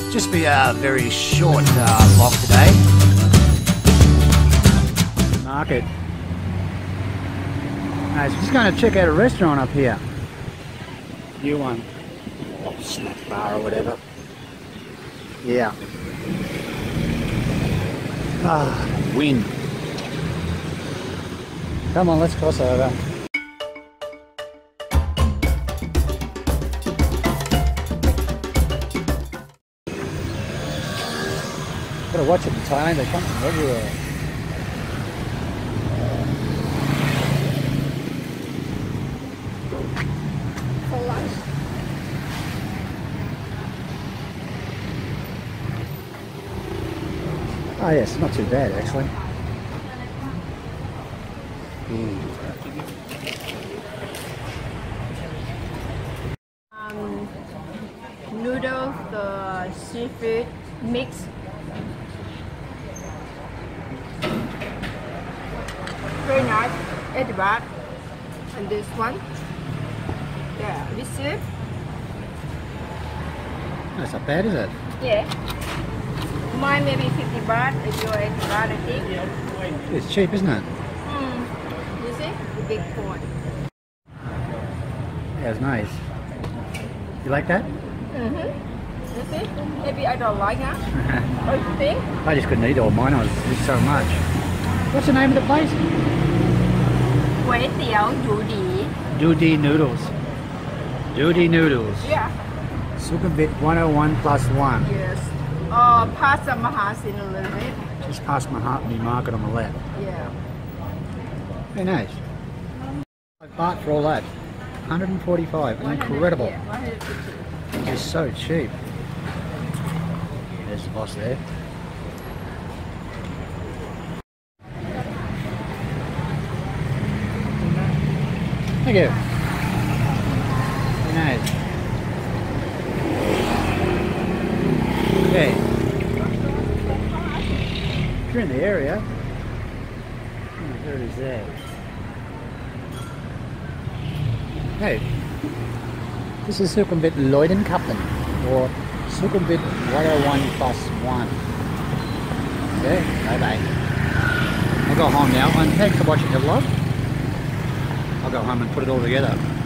Just be a very short vlog today. Market. Alright, so just going to check out a restaurant up here. New one. Snack bar or whatever. Yeah. Ah, wind. Come on, let's cross over. Gotta watch it in Thailand, they come from everywhere. For lunch. Oh yes, not too bad actually. Noodles, the seafood mix. Very nice. 80 baht. And this one, yeah, with soup. That's not bad, is it? Yeah. Mine maybe 50 baht, and your 80 baht, I think. It's cheap, isn't it? You see? The big point. Yeah, it's nice. You like that? You see? Maybe I don't like that. What do you think? I just couldn't eat all mine, I was just so much. What's the name of the place? Quay tiao Doody. Noodles. Noodles. Yeah. Sukhumvit 101 plus 1. Yes. Past the Mahasin a little bit. Just past Mahatma Market on the left. Yeah. Very nice. 5 baht for all that. 145. Incredible. Yeah, 150. It's so cheap. There's the boss there. Thank you. Very nice. Okay. If you're in the area, there it is there. Hey, this is Sukhumvit Leutenkappen, or Sukhumvit 101 plus 1. Okay, bye bye. I'll go home now, and thanks for watching the vlog. I'll go home and put it all together.